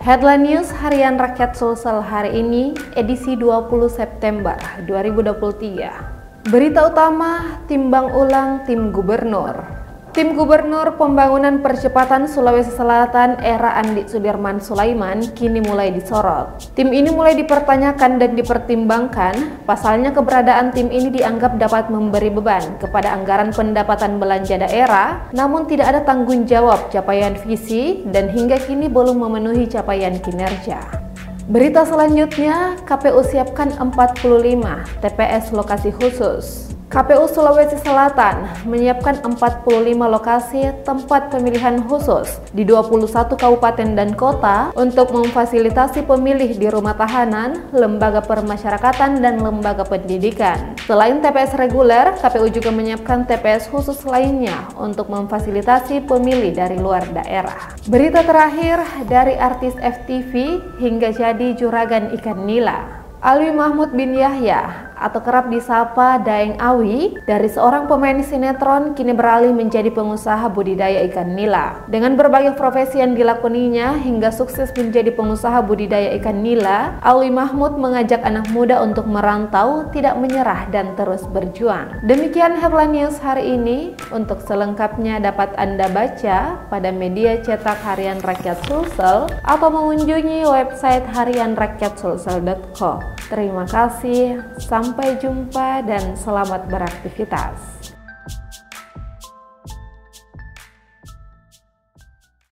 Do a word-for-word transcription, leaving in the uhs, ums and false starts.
Headline News Harian Rakyat Sulsel hari ini, edisi dua puluh September dua ribu dua puluh tiga. Berita utama, timbang ulang tim gubernur. Tim Gubernur Pembangunan Percepatan Sulawesi Selatan era Andi Sudirman Sulaiman kini mulai disorot. Tim ini mulai dipertanyakan dan dipertimbangkan, pasalnya keberadaan tim ini dianggap dapat memberi beban kepada anggaran pendapatan belanja daerah, namun tidak ada tanggung jawab capaian visi dan hingga kini belum memenuhi capaian kinerja. Berita selanjutnya, K P U siapkan empat puluh lima T P S lokasi khusus. K P U Sulawesi Selatan menyiapkan empat puluh lima lokasi tempat pemilihan khusus di dua puluh satu kabupaten dan kota untuk memfasilitasi pemilih di rumah tahanan, lembaga permasyarakatan, dan lembaga pendidikan. Selain T P S reguler, K P U juga menyiapkan T P S khusus lainnya untuk memfasilitasi pemilih dari luar daerah. Berita terakhir dari artis F T V hingga jadi juragan ikan nila. Alwi Mahmud bin Yahya atau kerap disapa Daeng Awi dari seorang pemain sinetron kini beralih menjadi pengusaha budidaya ikan nila. Dengan berbagai profesi yang dilakoninya hingga sukses menjadi pengusaha budidaya ikan nila, Alwi Mahmud mengajak anak muda untuk merantau, tidak menyerah dan terus berjuang. Demikian headline news hari ini. Untuk selengkapnya dapat Anda baca pada media cetak Harian Rakyat Sulsel atau mengunjungi website harian rakyat sulsel dot com. Terima kasih, sampai jumpa dan selamat beraktivitas.